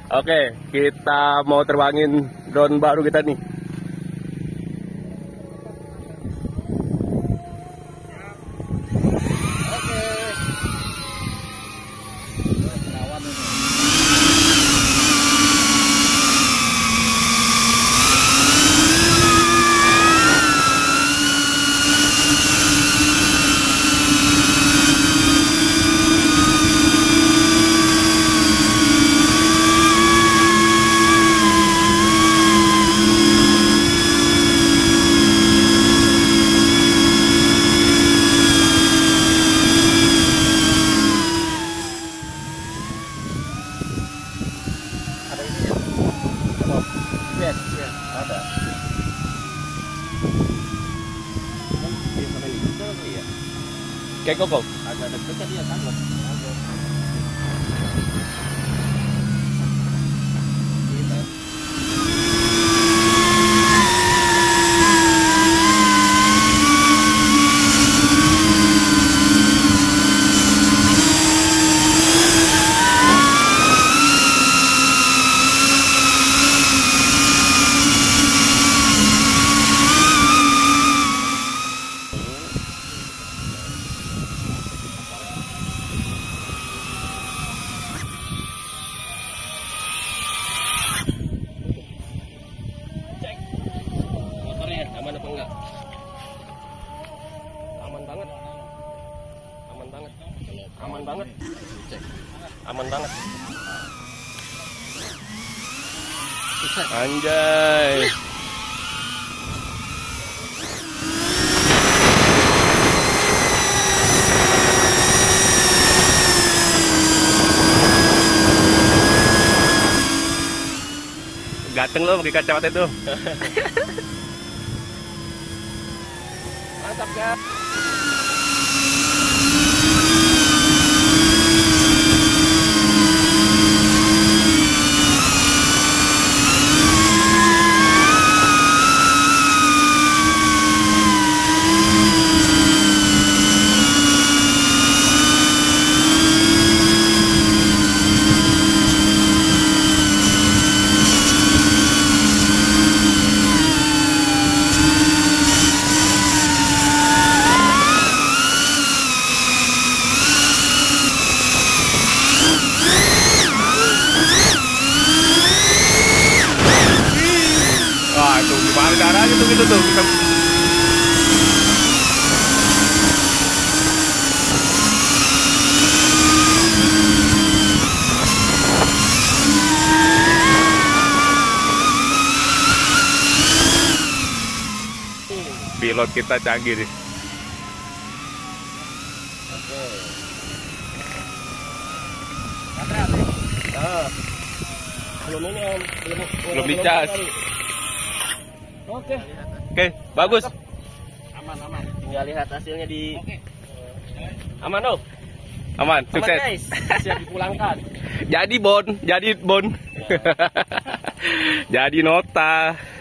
Oke, kita mau terbangin drone baru kita nih. Ada. Kayak kok agak deg-degan dia takut. Aman apa enggak? Aman banget. Aman banget. Aman banget. Cek. Aman banget. Anjay. Ganteng lo pakai kacamata itu. Mantap kan? Gimana caranya tuh gitu tuh bisa. Pilot kita canggih nih. Oke. Belum ini om, belum dicas. Oke, bagus. Aman. Tinggal lihat hasilnya di. Aman dong. Aman, sukses. Aman, guys. Siap dipulangkan. Jadi bon. Jadi nota.